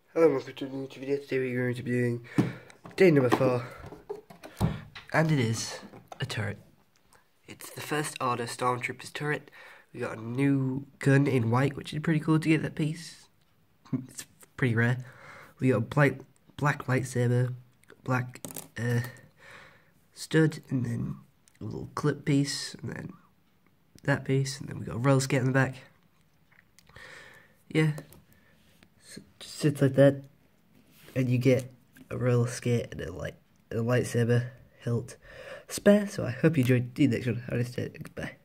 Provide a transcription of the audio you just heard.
Hello and welcome to a new YouTube video. Today we're going to be doing day number 4. And it is a turret. It's the first order Stormtrooper's turret. We got a new gun in white, which is pretty cool to get that piece. It's pretty rare. We got a black lightsaber, black stud, and then a little clip piece, and then that piece, and then we got a roller skate in the back. Yeah. So it just sits like that, and you get a roller skate and a lightsaber hilt spare. So I hope you enjoyed the next one. Have a nice day. Bye.